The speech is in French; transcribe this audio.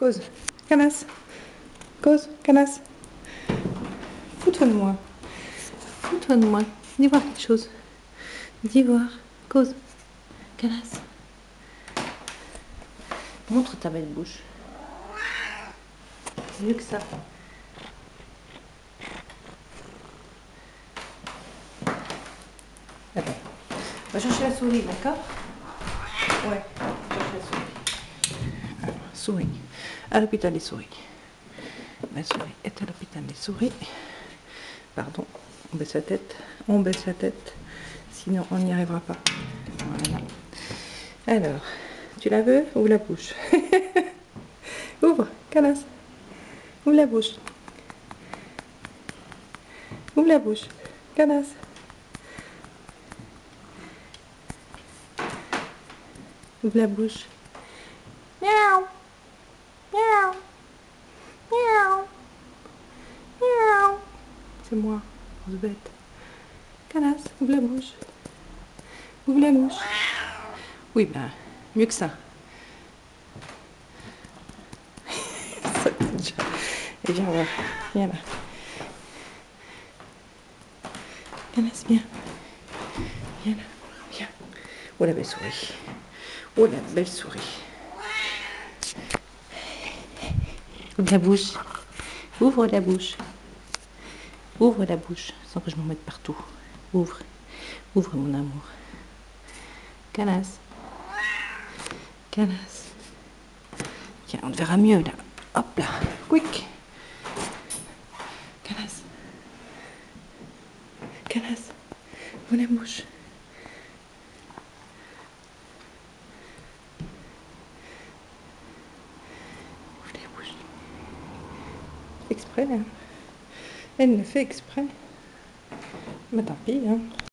Cause. Canas. Cause. Canas. Fous-toi de moi. Fous-toi de moi. Dis voir quelque chose. Dis voir. Cause. Canas. Montre ta belle bouche. C'est mieux que ça. Attends. On va chercher la souris, d'accord? Ouais. On va chercher la souris. Alors, souris. À l'hôpital des souris. La souris est à l'hôpital des souris. Pardon. On baisse la tête. On baisse la tête. Sinon, on n'y arrivera pas. Voilà. Alors, tu la veux? Ouvre la bouche. Ouvre, Canas. Ouvre la bouche. Ouvre la bouche. Canas. Ouvre la bouche. Miaou. Miaou. Miaou. Miaou. C'est moi, grosse bête. Canas, ouvre la bouche. Ouvre la bouche. Oui, ben, mieux que ça. Et viens voir. Viens là. Canas, viens. Viens là. Viens. Oh la belle souris. Oh la belle souris. Ouvre la bouche. Ouvre la bouche. Ouvre la bouche. Sans que je m'en mette partout. Ouvre. Ouvre mon amour. Canas. Canas. Tiens, on te verra mieux là. Hop là. Quick. Canas. Canas. Ouvre la bouche. Ouvre la bouche. Exprès là. Elle le fait exprès. Mais tant pis, hein.